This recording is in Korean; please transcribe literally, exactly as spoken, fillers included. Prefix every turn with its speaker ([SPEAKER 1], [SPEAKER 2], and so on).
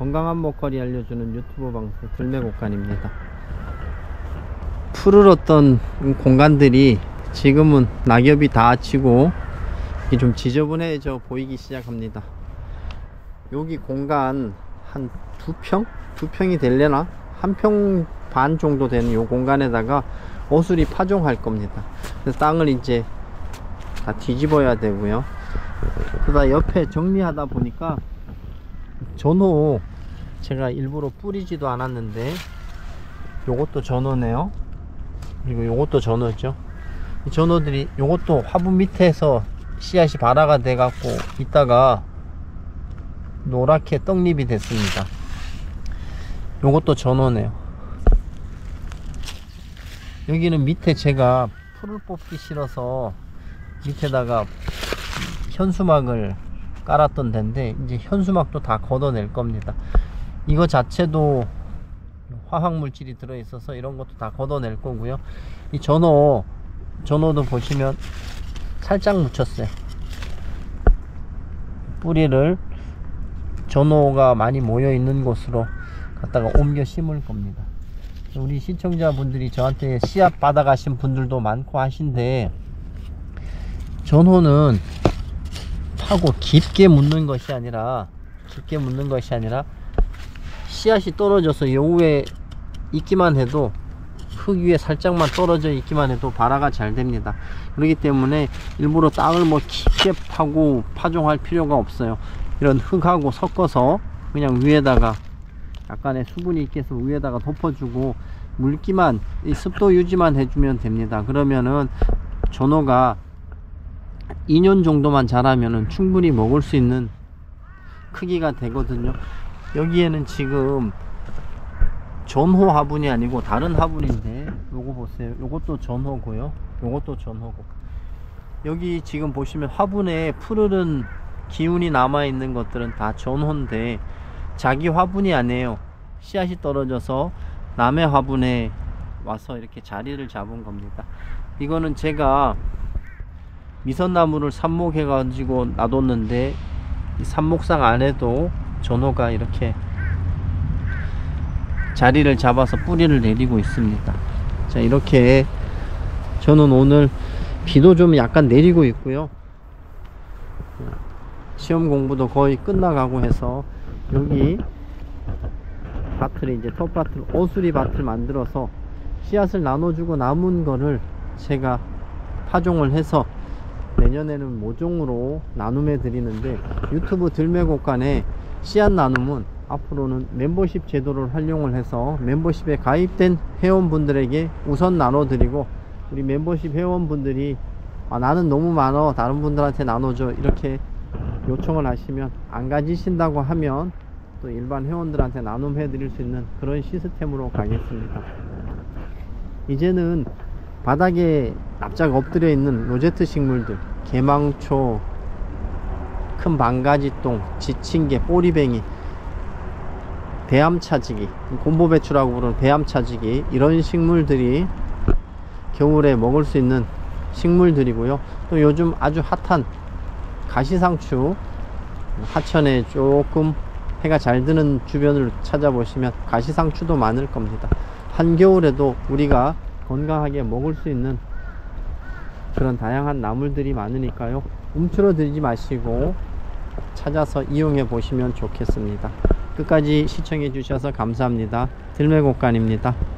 [SPEAKER 1] 건강한 먹거리 알려주는 유튜브 방송 들매곡간입니다. 푸르렀던 공간들이 지금은 낙엽이 다 지고 좀 지저분해져 보이기 시작합니다. 여기 공간 한 두 평? 두 평이 될래나? 한 평 반 정도 되는 이 공간에다가 어수리 파종할 겁니다. 그래서 땅을 이제 다 뒤집어야 되고요. 그러다 옆에 정리하다 보니까 전호 제가 일부러 뿌리지도 않았는데 요것도 전호네요. 그리고 요것도 전호죠. 이 전호들이 요것도 화분 밑에서 씨앗이 발화가 돼 갖고 있다가 노랗게 떡잎이 됐습니다. 요것도 전호네요. 여기는 밑에 제가 풀을 뽑기 싫어서 밑에다가 현수막을 깔았던 데인데 이제 현수막도 다 걷어낼 겁니다. 이거 자체도 화학 물질이 들어 있어서 이런 것도 다 걷어낼 거고요. 이 전호 전호도 보시면 살짝 묻혔어요. 뿌리를 전호가 많이 모여 있는 곳으로 갖다가 옮겨 심을 겁니다. 우리 시청자분들이 저한테 씨앗 받아 가신 분들도 많고 하신데, 전호는 파고 깊게 묻는 것이 아니라 깊게 묻는 것이 아니라 씨앗이 떨어져서 요 위에 있기만 해도, 흙 위에 살짝만 떨어져 있기만 해도 발화가 잘 됩니다. 그렇기 때문에 일부러 땅을 뭐 깊게 파고 파종할 필요가 없어요. 이런 흙하고 섞어서 그냥 위에다가 약간의 수분이 있게 해서 위에다가 덮어주고 물기만, 이 습도 유지만 해주면 됩니다. 그러면은 전호가 이 년 정도만 자라면은 충분히 먹을 수 있는 크기가 되거든요. 여기에는 지금 전호 화분이 아니고 다른 화분인데, 요거 보세요. 요것도 전호고요. 요것도 전호고. 여기 지금 보시면 화분에 푸르른 기운이 남아있는 것들은 다 전호인데 자기 화분이 아니에요. 씨앗이 떨어져서 남의 화분에 와서 이렇게 자리를 잡은 겁니다. 이거는 제가 미선나무를 삽목해 가지고 놔뒀는데 이 삽목상 안에도 전호가 이렇게 자리를 잡아서 뿌리를 내리고 있습니다. 자, 이렇게 저는 오늘 비도 좀 약간 내리고 있고요. 시험 공부도 거의 끝나가고 해서 여기 밭을 이제 텃밭을 어수리 밭을 만들어서 씨앗을 나눠주고 남은 거를 제가 파종을 해서 내년에는 모종으로 나눔해 드리는데, 유튜브 들매곡간에 씨앗 나눔은 앞으로는 멤버십 제도를 활용을 해서 멤버십에 가입된 회원분들에게 우선 나눠드리고, 우리 멤버십 회원분들이 아, 나는 너무 많아 다른 분들한테 나눠줘 이렇게 요청을 하시면, 안 가지신다고 하면 또 일반 회원들한테 나눔해 드릴 수 있는 그런 시스템으로 가겠습니다. 이제는 바닥에 납작 엎드려 있는 로제트 식물들, 개망초, 큰 방가지똥, 지친개, 꼬리뱅이, 배암차지기, 곰보배추라고 부르는 배암차지기, 이런 식물들이 겨울에 먹을 수 있는 식물들이고요. 또 요즘 아주 핫한 가시상추, 하천에 조금 해가 잘 드는 주변을 찾아보시면 가시상추도 많을 겁니다. 한겨울에도 우리가 건강하게 먹을 수 있는 그런 다양한 나물들이 많으니까요, 움츠러들지 마시고 찾아서 이용해 보시면 좋겠습니다. 끝까지 시청해 주셔서 감사합니다. 들매곡간입니다.